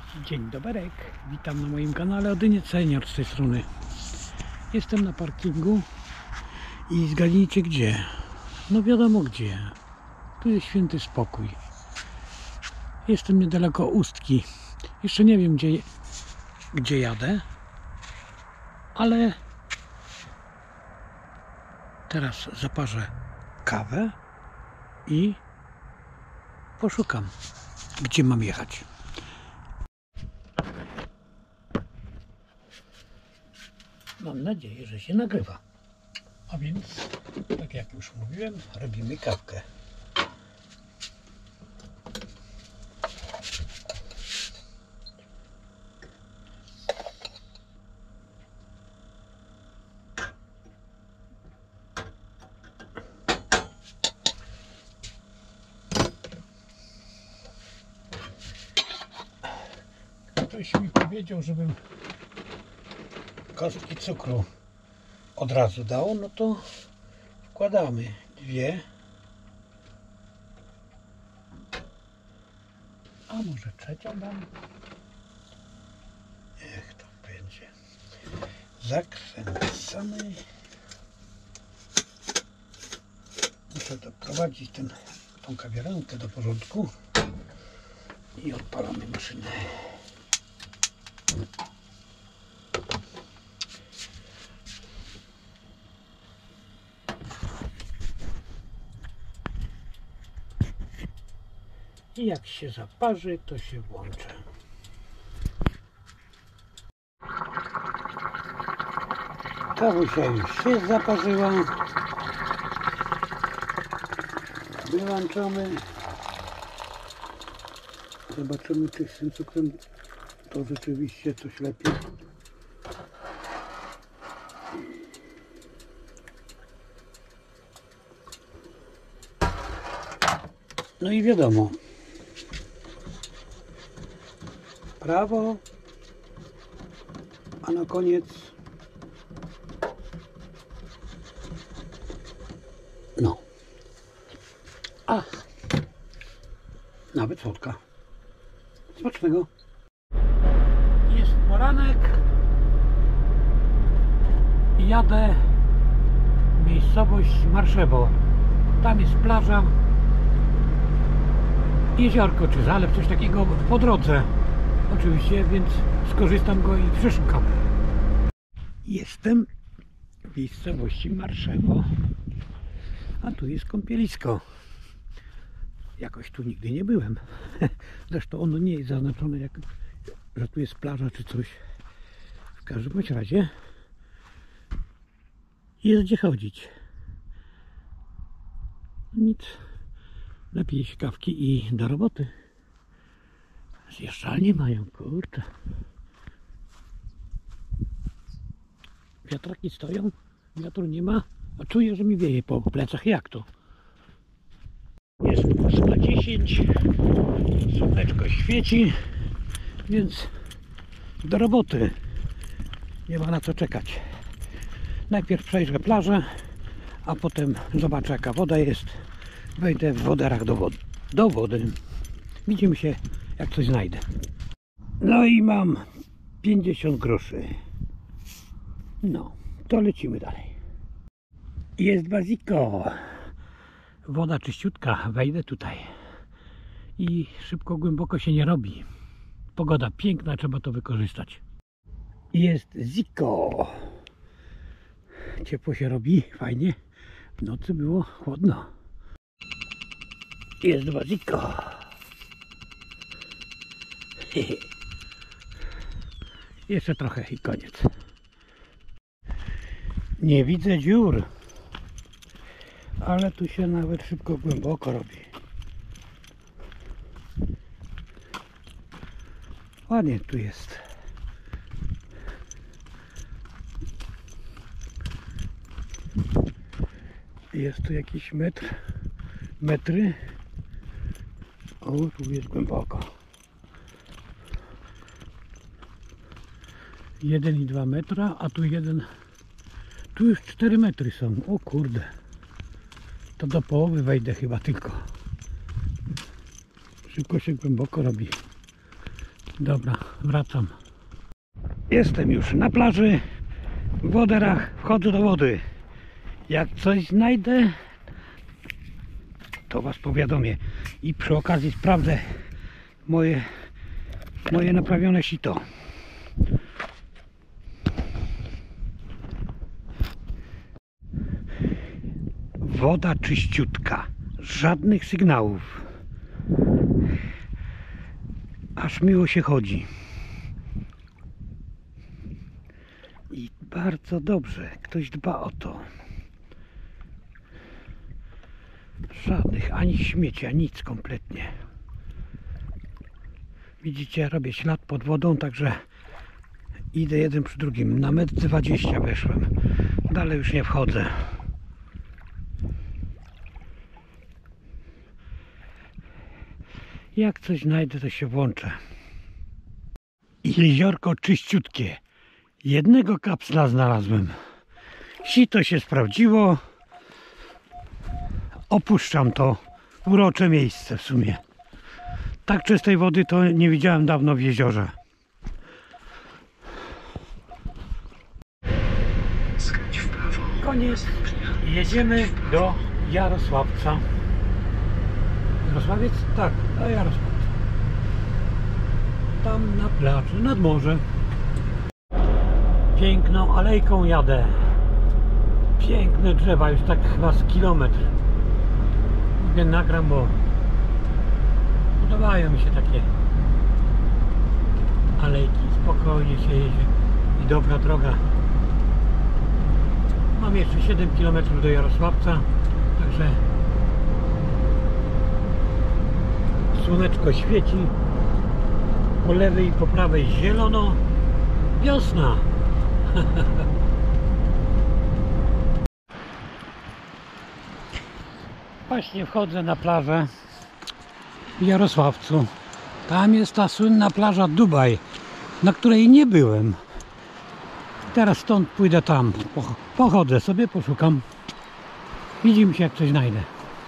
Dzień dobry, witam na moim kanale Odyniec Senior z tej strony. Jestem na parkingu i zgadnijcie gdzie? No wiadomo gdzie. Tu jest święty spokój. Jestem niedaleko Ustki. Jeszcze nie wiem gdzie jadę, ale teraz zaparzę kawę i poszukam, gdzie mam jechać. Mam nadzieję, że się nagrywa. A więc, tak jak już mówiłem, robimy kawkę. Ktoś mi powiedział, żebym kostki cukru od razu dał, no to wkładamy dwie, a może trzecią dam. Niech to będzie. Zakręcamy. Muszę doprowadzić tą kawiarenkę do porządku i odpalamy maszynę. I jak się zaparzy, to się włączę. Kawusia już się zaparzyła. Wyłączamy. Zobaczymy, czy z tym cukrem to rzeczywiście coś lepiej. No i wiadomo. Prawo, a na koniec no, a nawet słodka. Smacznego. Jest poranek i jadę w miejscowość Marszewo. Tam jest plaża, jeziorko czy zalew, coś takiego po drodze. Oczywiście, więc skorzystam go i przeszukam. Jestem w miejscowości Marszewo, a tu jest kąpielisko. Jakoś tu nigdy nie byłem. Zresztą ono nie jest zaznaczone, że tu jest plaża czy coś. W każdym bądź razie jest gdzie chodzić. Nic. Lepiej się kawki i do roboty. Zjeżdżalnie mają, kurczę. Wiatraki stoją, wiatru nie ma, a czuję, że mi wieje po plecach. Jak to? Jest 8:10, słoneczko świeci, więc do roboty. Nie ma na co czekać. Najpierw przejrzę plażę, a potem zobaczę, jaka woda jest. Wejdę w woderach do wody. Widzimy się, jak coś znajdę. No i mam 50 groszy. No, to lecimy dalej. Jest baziko. Woda czyściutka. Wejdę tutaj. I szybko, głęboko się nie robi. Pogoda piękna, trzeba to wykorzystać. Jest ziko. Ciepło się robi, fajnie. W nocy było chłodno. Jest baziko. Jeszcze trochę i koniec. Nie widzę dziur, ale tu się nawet szybko głęboko robi. Ładnie tu jest. Jest tu jakiś metry. O, tu jest głęboko. 1,2 metra, a tu tu już 4 metry są. O kurde. To do połowy wejdę chyba tylko. Szybko się głęboko robi. Dobra, wracam. Jestem już na plaży, w Woderach, wchodzę do wody. Jak coś znajdę, to was powiadomię. I przy okazji sprawdzę moje naprawione sito. Woda czyściutka, żadnych sygnałów. Aż miło się chodzi. I bardzo dobrze, ktoś dba o to. Żadnych ani śmiecia, nic kompletnie. Widzicie, robię ślad pod wodą, także idę jeden przy drugim. Na 1,20 m weszłem. Dalej już nie wchodzę. Jak coś znajdę, to się włączę. Jeziorko czyściutkie. Jednego kapsla znalazłem. Sito się sprawdziło. Opuszczam to urocze miejsce w sumie. Tak czystej wody to nie widziałem dawno w jeziorze. Skręć w prawo. Koniec. Jedziemy do Jarosławca. Jarosławiec? Tak, do Jarosławca. Tam na plaży, nad morze. Piękną alejką jadę. Piękne drzewa, już tak chyba z kilometr. Mówię, nagram, bo podobają mi się takie alejki. Spokojnie się jedzie i dobra droga. Mam jeszcze 7 km do Jarosławca, także słoneczko świeci. Po lewej i po prawej zielono. Wiosna. Właśnie wchodzę na plażę w Jarosławcu. Tam jest ta słynna plaża Dubaj, na której nie byłem. Teraz stąd pójdę tam. Pochodzę sobie, poszukam. Widzimy się, jak coś znajdę.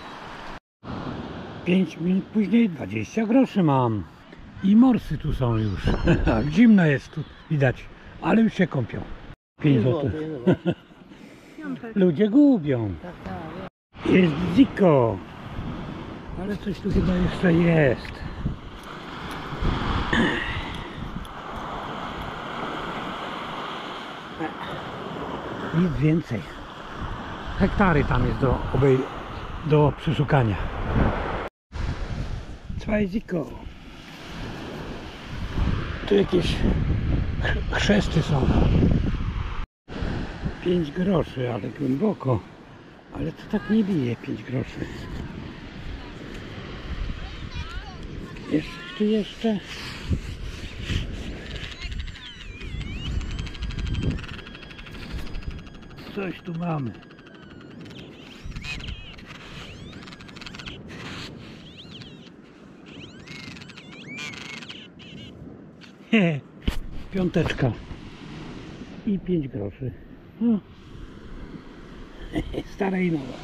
5 minut później 20 groszy mam. I morsy tu są już. Zimno jest tu, widać. Ale już się kąpią. 5 zł. Ludzie gubią. Jest dziko. Ale coś tu chyba jeszcze jest. Nic więcej. Hektary tam jest do przeszukania. Zwei dziko. Tu jakieś chrzesty są. 5 groszy, ale głęboko. Ale to tak nie bije 5 groszy. Jest tu jeszcze. Coś tu mamy. Piąteczka. I 5 groszy. No. Stare i nowe.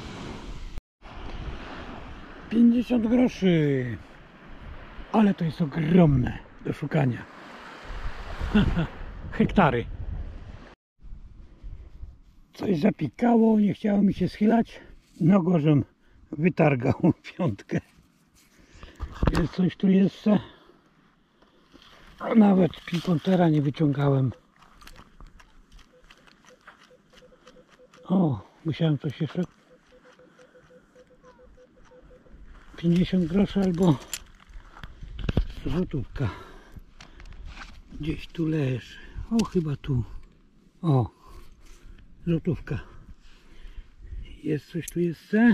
50 groszy. Ale to jest ogromne do szukania. Hektary. Coś zapikało, nie chciało mi się schylać. Nogożem wytargał piątkę. Jest coś tu jeszcze. A nawet pinkątera nie wyciągałem. O, musiałem coś jeszcze. 50 groszy albo złotówka. Gdzieś tu leży. O, chyba tu. O, złotówka. Jest coś tu jeszcze?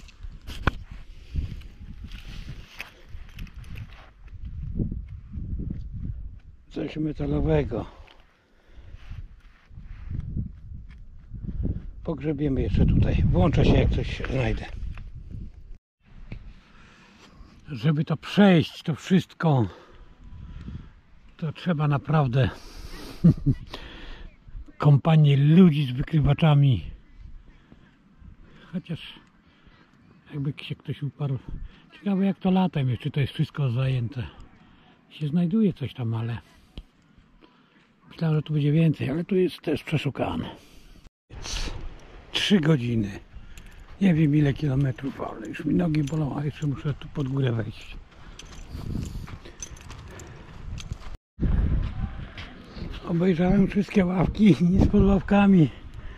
Coś metalowego. Pogrzebiemy jeszcze tutaj. Włączę się, jak coś znajdę. Żeby to przejść, to wszystko, to trzeba naprawdę kompanię ludzi z wykrywaczami. Chociaż jakby się ktoś uparł. Ciekawe, jak to latem jest, czy to jest wszystko zajęte. się znajduje coś tam, ale myślałem, że tu będzie więcej, ale tu jest też przeszukane. 3 godziny. Nie wiem ile kilometrów, ale już mi nogi bolą, a jeszcze muszę tu pod górę wejść. Obejrzałem wszystkie ławki, nic pod ławkami.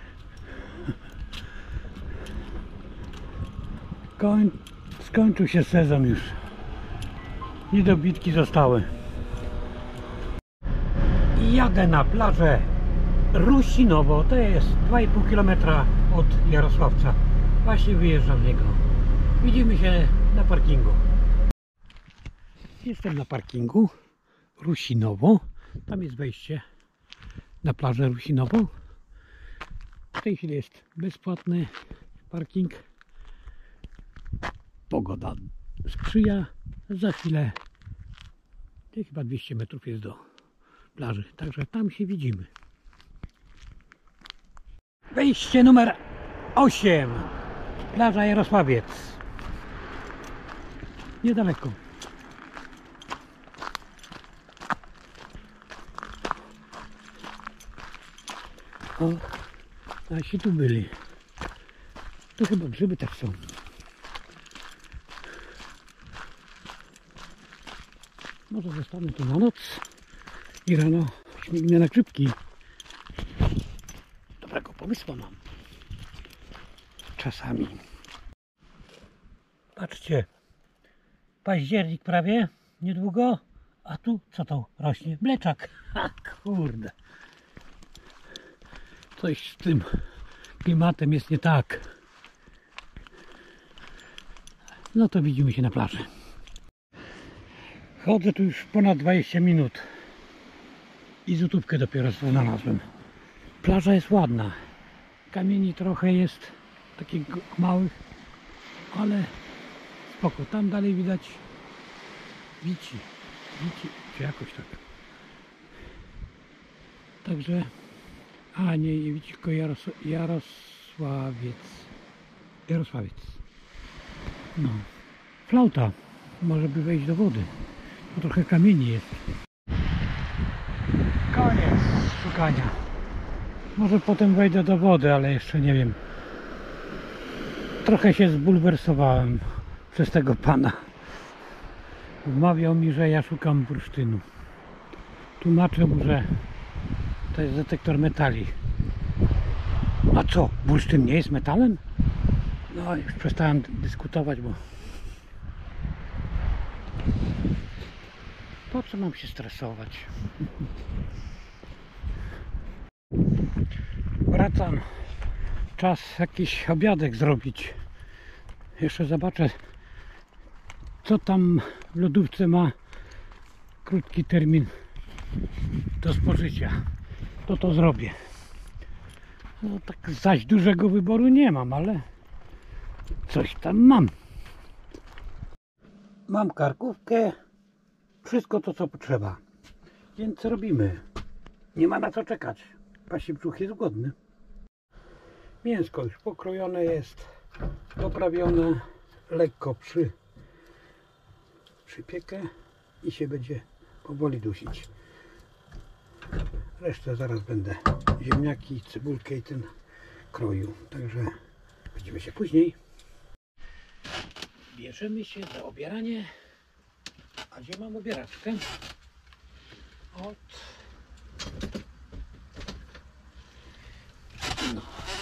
Skończył się sezon już. Niedobitki zostały. I jadę na plażę Rusinowo. To jest 2,5 km od Jarosławca. Właśnie wyjeżdżam z niego. Widzimy się na parkingu. Jestem na parkingu Rusinowo. Tam jest wejście na plażę Rusinową. W tej chwili jest bezpłatny parking. Pogoda sprzyja. Za chwilę chyba 200 metrów jest do plaży. Także tam się widzimy. Wejście numer 8. Plaża Jarosławiec. Niedaleko. O, nasi tu byli. Tu chyba grzyby też są. Może zostanę tu na noc i rano śmignę na grzybki. Dobrego pomysłu mam. Czasami. Patrzcie. Październik prawie, niedługo. A tu co to rośnie? Mleczak. Ha, kurde. Coś z tym klimatem jest nie tak. No to widzimy się na plaży. Chodzę tu już ponad 20 minut. I złotówkę dopiero znalazłem. Plaża jest ładna. Kamieni trochę jest, takich małych, ale spoko. Tam dalej widać Wici, czy jakoś tak. Także, a nie Wici, tylko Jarosławiec. No. Flauta. Może by wejść do wody. Bo trochę kamieni jest. Koniec szukania. Może potem wejdę do wody, ale jeszcze nie wiem. Trochę się zbulwersowałem przez tego pana. Wmawiał mi, że ja szukam bursztynu. Tłumaczę mu, że to jest detektor metali. A co? Bursztyn nie jest metalem? No już przestałem dyskutować, bo po co mam się stresować? Wracam. Czas jakiś obiadek zrobić. Jeszcze zobaczę, co tam w lodówce ma krótki termin do spożycia. To zrobię. No tak zaś dużego wyboru nie mam, ale coś tam mam. Mam karkówkę, wszystko to co potrzeba. Więc robimy. Nie ma na co czekać. Pasi brzuch jest głodny. Mięsko już pokrojone jest, doprawione, lekko przypiekę i się będzie powoli dusić. Resztę zaraz będę ziemniaki, cebulkę i ten kroił. Także widzimy się później. Bierzemy się za obieranie. A gdzie mam obieraczkę? No.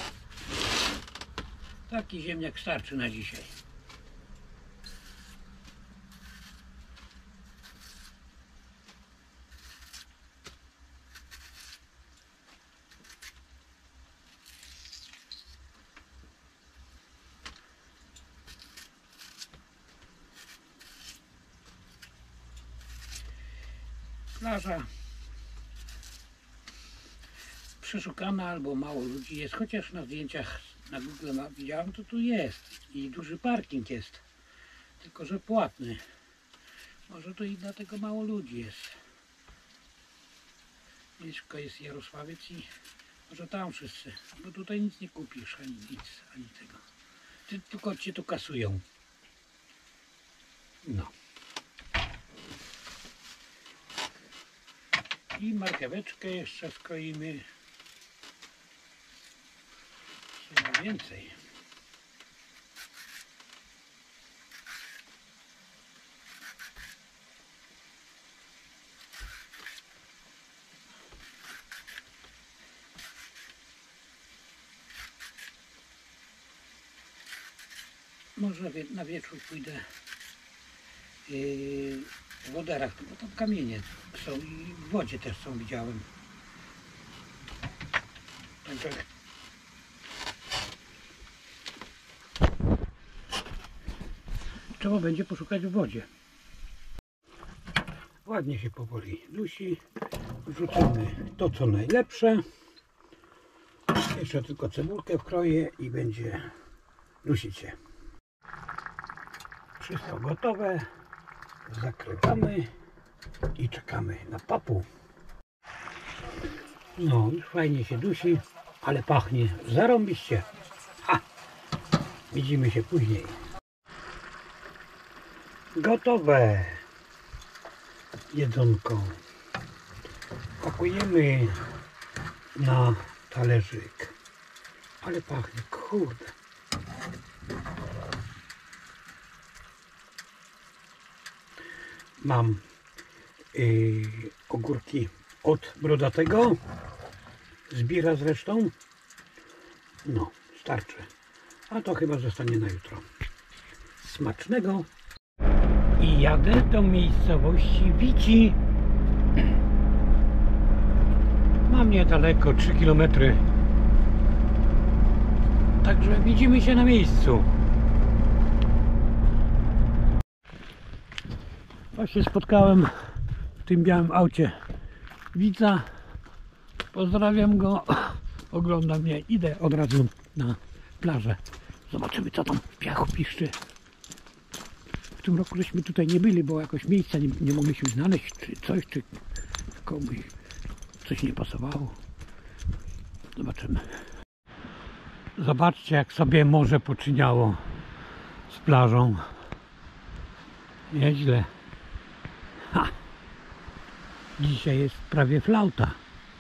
Taki ziemniak starczy na dzisiaj. Plaża przeszukana albo mało ludzi jest, chociaż na zdjęciach na Google Maps widziałem, to tu jest i duży parking jest, tylko że płatny. Może to i dlatego mało ludzi jest. Blisko jest Jarosławiec i może tam wszyscy, bo tutaj nic nie kupisz, ani nic, ani tego. Tylko cię tu kasują. No. I marcheweczkę jeszcze skroimy. Chyba więcej. Może na wieczór pójdę w woderach, bo tam kamienie są i w wodzie też są, widziałem. Także trzeba będzie poszukać w wodzie. Ładnie się powoli dusi. Wrzucimy to co najlepsze. Jeszcze tylko cebulkę wkroję i będzie dusić się. Wszystko gotowe. Zakrywamy i czekamy na papu. No, już fajnie się dusi, ale pachnie zarąbiście. Ha! Widzimy się później. Gotowe jedzonko. Pakujemy na talerzyk. Ale pachnie, kurde. Mam ogórki od brodatego. Zbiera zresztą. No, starczy. A to chyba zostanie na jutro. Smacznego. I jadę do miejscowości Wici. Mam niedaleko 3 km. Także widzimy się na miejscu. Właśnie spotkałem w tym białym aucie widza. Pozdrawiam go. Ogląda mnie. Idę od razu na plażę. Zobaczymy co tam w piachu piszczy. W tym roku żeśmy tutaj nie byli, bo jakoś miejsca nie mogliśmy znaleźć, czy coś, czy komuś coś nie pasowało. Zobaczymy. Zobaczcie jak sobie morze poczyniało z plażą. Nieźle. Ha! Dzisiaj jest prawie flauta.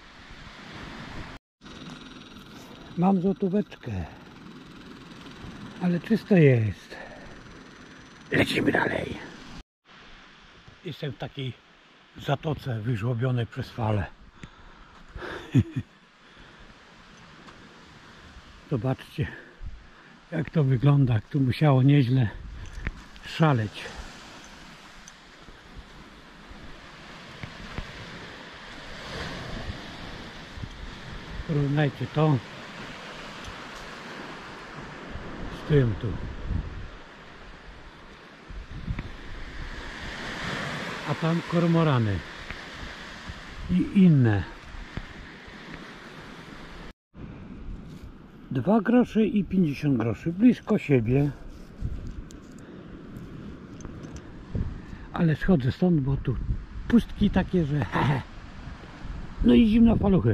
Mam złotóweczkę. Ale czysto jest. Lecimy dalej. Jestem w takiej zatoce wyżłobionej przez fale. Zobaczcie jak to wygląda, jak tu musiało nieźle szaleć. Porównajcie to z tym tu. A tam kormorany i inne. 2 grosze i 50 groszy blisko siebie. Ale schodzę stąd, bo tu pustki takie, że no i zimno paluchy.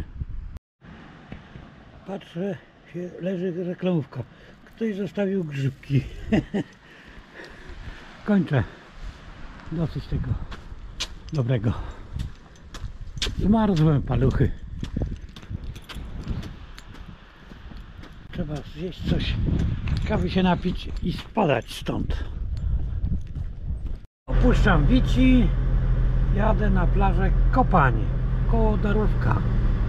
Patrzę, leży reklamówka. Ktoś zostawił grzybki. Kończę. Dosyć tego dobrego. Zmarzłem paluchy. Trzeba zjeść coś, kawy się napić i spadać stąd. Opuszczam Wici. Jadę na plażę Kopań koło Darówka.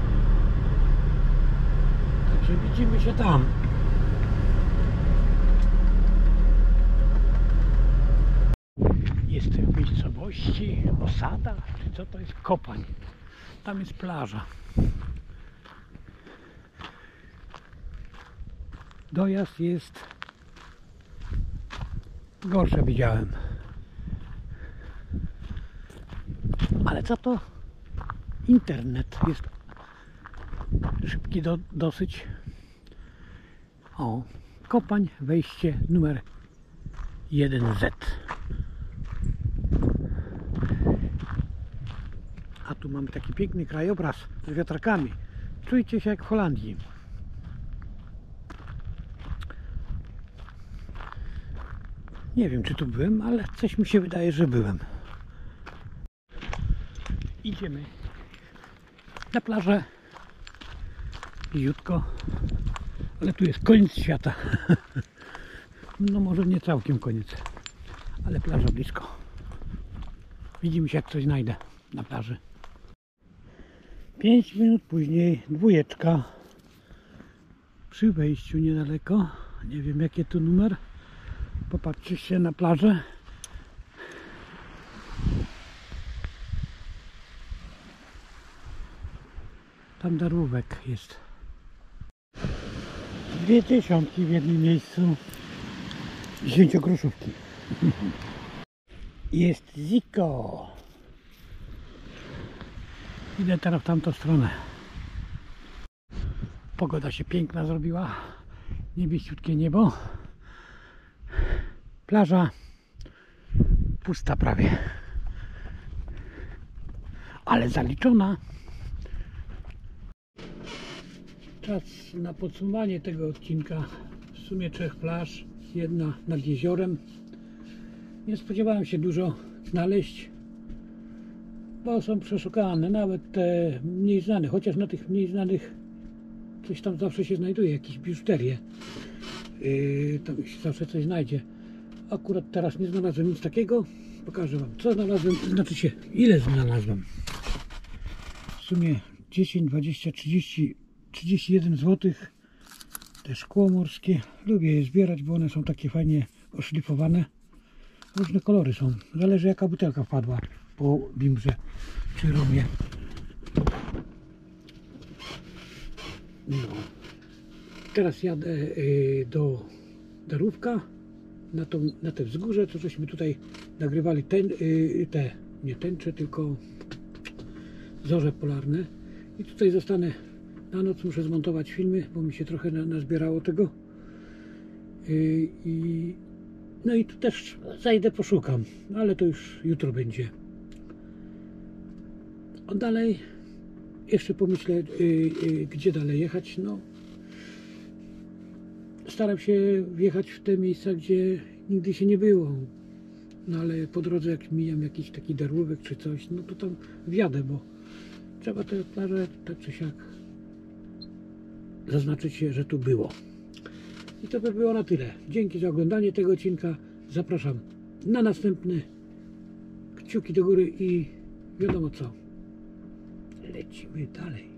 Także widzimy się tam. Jestem w miejscowości Osada, czy co to jest? Kopań. Tam jest plaża. Dojazd jest gorsze widziałem. Ale co to? Internet jest szybki dosyć. O, Kopań, wejście numer 1Z. A tu mamy taki piękny krajobraz z wiatrakami. Czujcie się jak w Holandii. Nie wiem czy tu byłem, ale coś mi się wydaje, że byłem. Idziemy na plażę. Bliziutko. Ale tu jest koniec świata. No może nie całkiem koniec, ale plaża blisko. Widzimy się, jak coś znajdę na plaży. 5 minut później dwójeczka przy wejściu niedaleko. Nie wiem, jaki tu numer. Popatrzcie na plażę. Tam darówek jest. 2 dziesiątki w jednym miejscu. 10-groszówki. Jest Ziko. Idę teraz w tamtą stronę. Pogoda się piękna zrobiła. Niebieściutkie niebo. Plaża pusta prawie. Ale zaliczona. Czas na podsumowanie tego odcinka. W sumie 3 plaż. Jedna nad jeziorem. Nie spodziewałem się dużo znaleźć, bo są przeszukane, nawet te mniej znane, chociaż na tych mniej znanych coś tam zawsze się znajduje, jakieś biżuterię. Tam się zawsze coś znajdzie. Akurat teraz nie znalazłem nic takiego. Pokażę wam, co znalazłem, znaczy się, ile znalazłem. W sumie 10, 20, 30, 31 zł. Te szkło morskie. Lubię je zbierać, bo one są takie fajnie oszlifowane. Różne kolory są. Zależy, jaka butelka wpadła po bimbrze czy rumie. No. Teraz jadę do Darówka, na te wzgórze, co żeśmy tutaj nagrywali nie tęcze, tylko zorze polarne. I tutaj zostanę na noc, muszę zmontować filmy, bo mi się trochę nazbierało tego. No i tu też zajdę, poszukam, ale to już jutro będzie. A dalej jeszcze pomyślę, gdzie dalej jechać. No, staram się wjechać w te miejsca, gdzie nigdy się nie było. No ale po drodze, jak mijam jakiś taki darłówek czy coś, no to tam wjadę, bo trzeba tę plażę tak czy siak zaznaczyć się, że tu było. I to by było na tyle. Dzięki za oglądanie tego odcinka. Zapraszam na następny. Kciuki do góry i wiadomo co. Lecimy dalej.